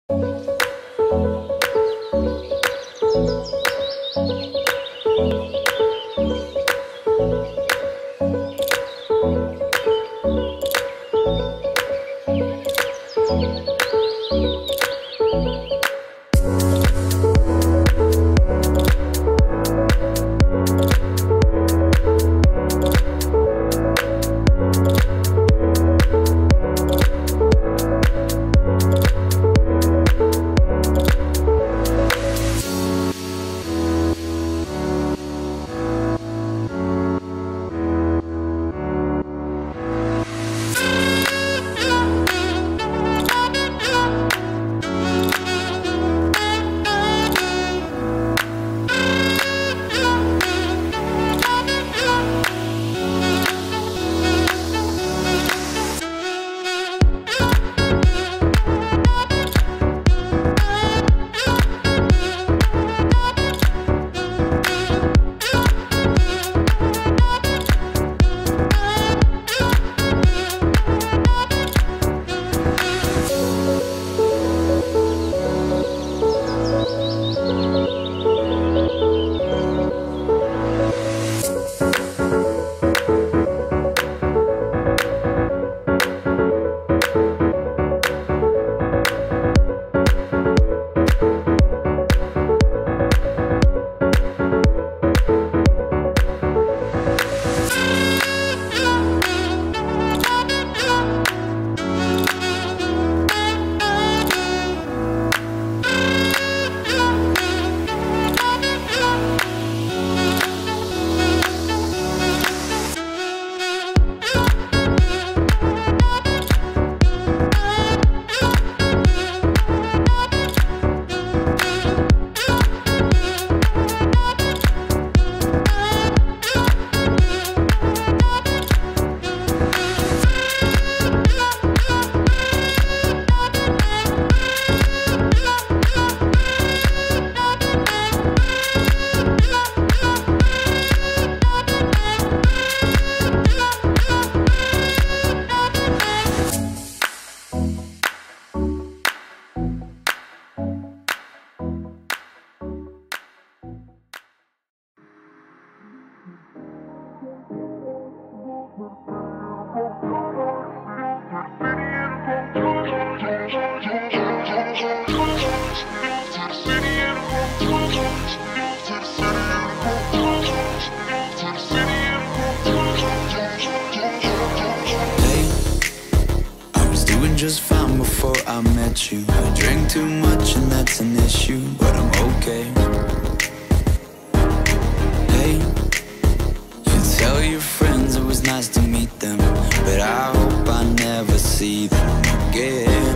Just fine before I met you. I drink too much and that's an issue, but I'm okay. Hey, you tell your friends it was nice to meet them, but I hope I never see them again.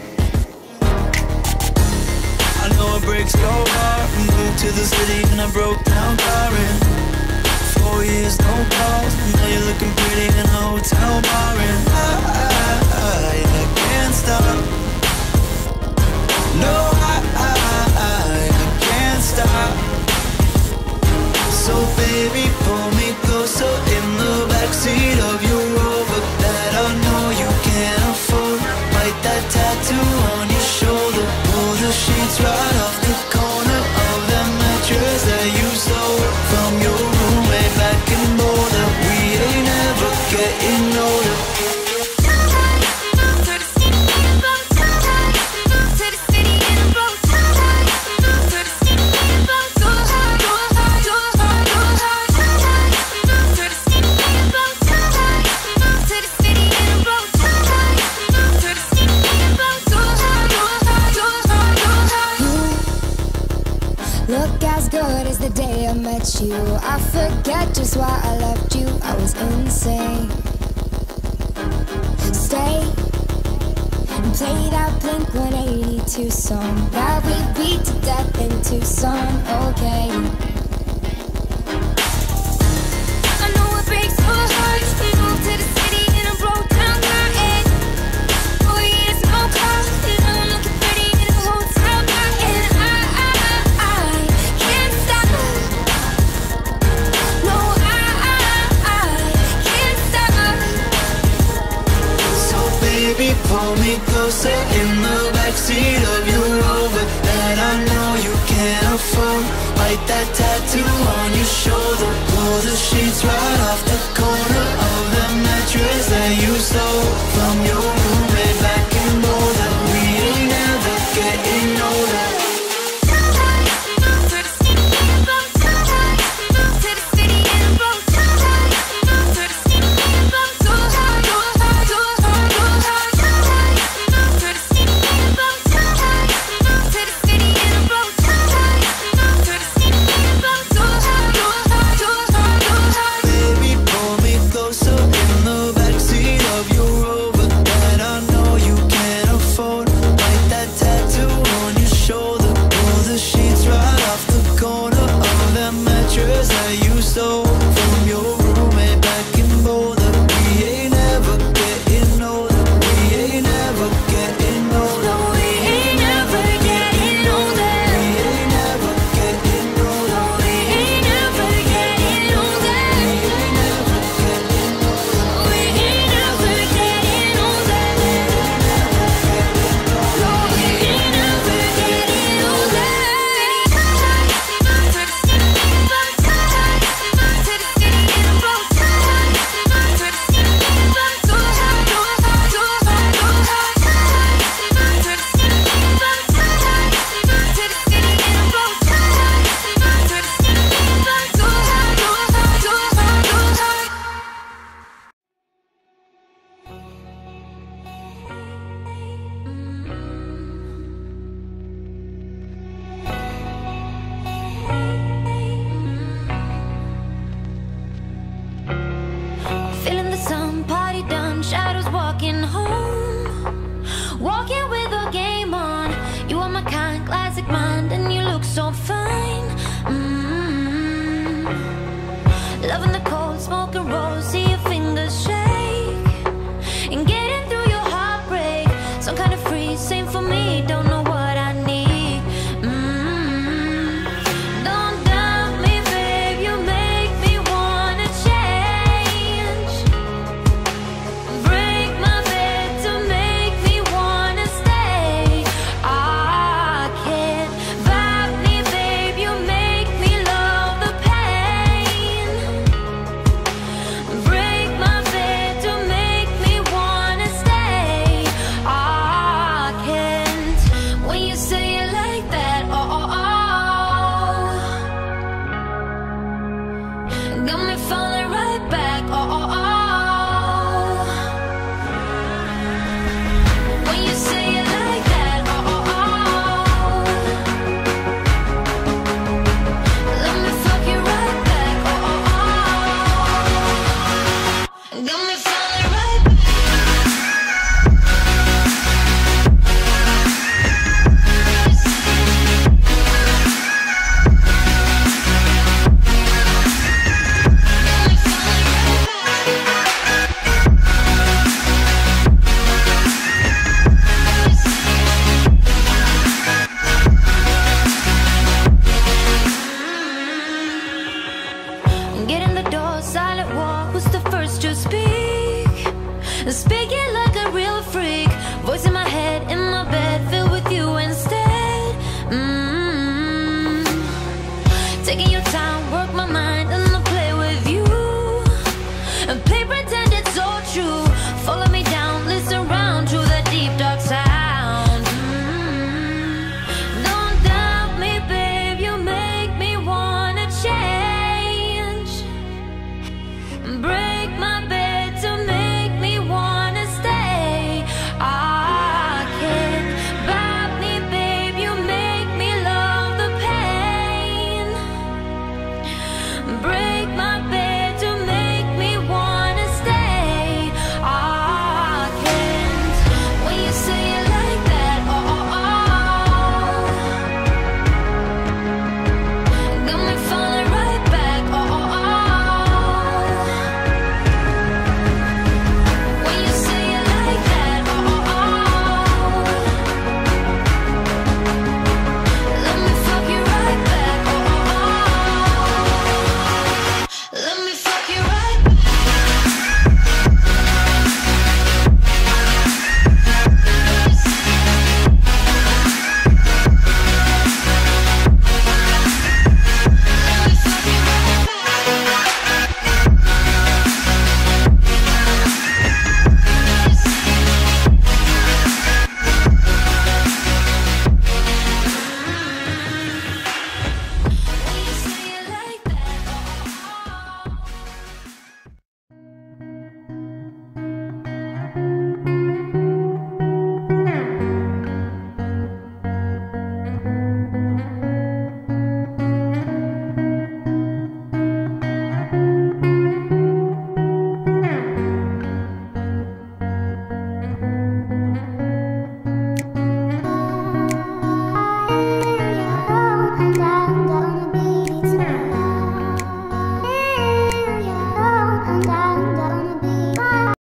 I know it breaks your heart. We moved to the city and I broke down crying. 4 years, no calls. Now you're looking pretty in a hotel bar, and I can't stop. No, I can't stop. So baby, pull me closer in the backseat of your Rover that I know you can't afford. Write that tattoo on your shoulder. Pull the sheets right off the corner of that mattress that you stole from your roommate back in Boulder. We ain't never getting older. Look as good as the day I met you. I forget just why I left you. I was insane. Stay and play that Blink-182 song that we beat to death in Tucson. Okay. I know it breaks your heart. We moved to the city and I broke down crying. 4 years, no call. And I'm looking pretty in a hotel bar, and I can't stop. No, I can't stop. So baby, pull me closer in the backseat of your Bite that tattoo on your shoulder. Pull the sheets right off the corner of the mattress that you stole from your roommate back in Boulder. We ain't ever getting older. Walking with a game on. You are my kind, classic mind, and you look so fun.